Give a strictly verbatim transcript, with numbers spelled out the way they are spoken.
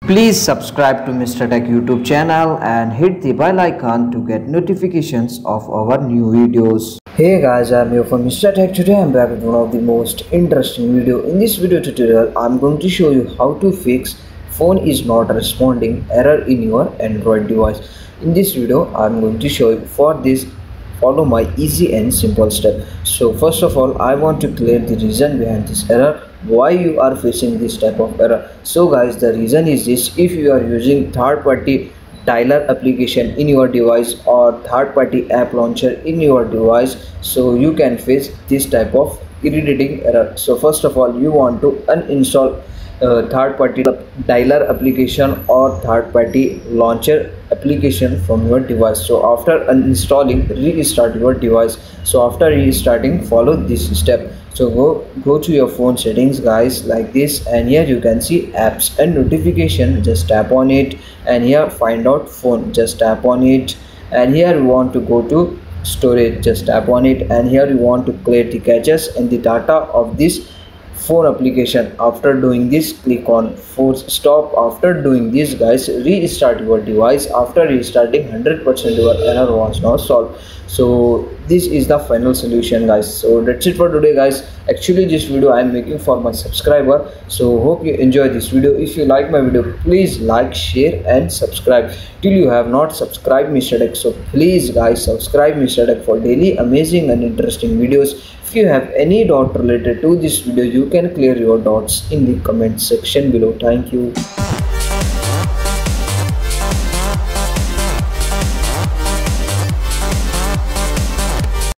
Please subscribe to Mister Tech YouTube channel and hit the bell icon to get notifications of our new videos. Hey guys, I'm here from Mister Tech. Today I'm back with one of the most interesting video. In this video tutorial, I'm going to show you how to fix phone is not responding error in your Android device. In this video, I'm going to show you. For this, follow my easy and simple step. So first of all, I want to clear the reason behind this error, why you are facing this type of error. So guys, the reason is this: if you are using third-party dialer application in your device or third-party app launcher in your device, so you can face this type of irritating error. So first of all, you want to uninstall uh, third-party dialer application or third-party launcher application from your device. So after uninstalling, restart your device. So after restarting, follow this step. So go go to your phone settings guys, like this, and here you can see apps and notification. Just tap on it, and here find out phone, just tap on it, and here you want to go to storage, just tap on it, and here you want to clear the caches and the data of this phone application. After doing this, click on force stop. After doing this guys, restart your device. After restarting, one hundred percent your error was not solved. So this is the final solution guys. So that's it for today guys. Actually this video I am making for my subscriber, so hope you enjoy this video. If you like my video, please like, share and subscribe. Till you have not subscribed Mister Tech, so please guys subscribe Mister Tech for daily amazing and interesting videos. If you have any doubt related to this video, you can clear your doubts in the comment section below. Thank you.